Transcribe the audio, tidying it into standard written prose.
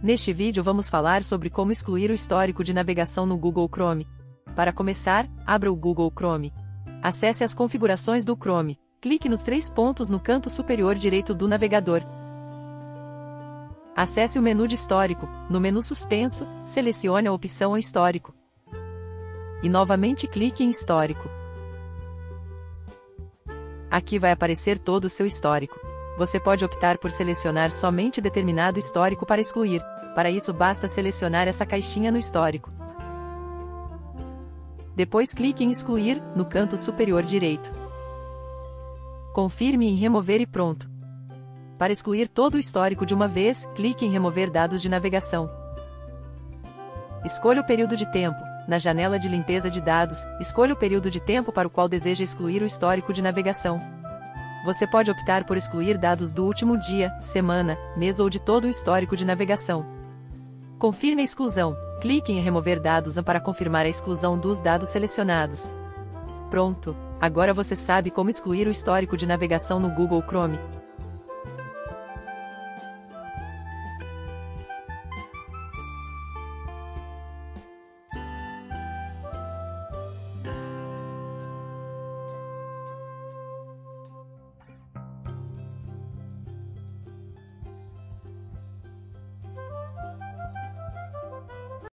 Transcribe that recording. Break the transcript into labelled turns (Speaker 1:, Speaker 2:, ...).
Speaker 1: Neste vídeo vamos falar sobre como excluir o histórico de navegação no Google Chrome. Para começar, abra o Google Chrome. Acesse as configurações do Chrome. Clique nos 3 pontos no canto superior direito do navegador. Acesse o menu de histórico. No menu suspenso, selecione a opção Histórico. E novamente clique em Histórico. Aqui vai aparecer todo o seu histórico. Você pode optar por selecionar somente determinado histórico para excluir. Para isso basta selecionar essa caixinha no histórico. Depois clique em Excluir, no canto superior direito. Confirme em Remover e pronto. Para excluir todo o histórico de uma vez, clique em Remover dados de navegação. Escolha o período de tempo. Na janela de limpeza de dados, escolha o período de tempo para o qual deseja excluir o histórico de navegação. Você pode optar por excluir dados do último dia, semana, mês ou de todo o histórico de navegação. Confirme a exclusão. Clique em Remover dados para confirmar a exclusão dos dados selecionados. Pronto! Agora você sabe como excluir o histórico de navegação no Google Chrome.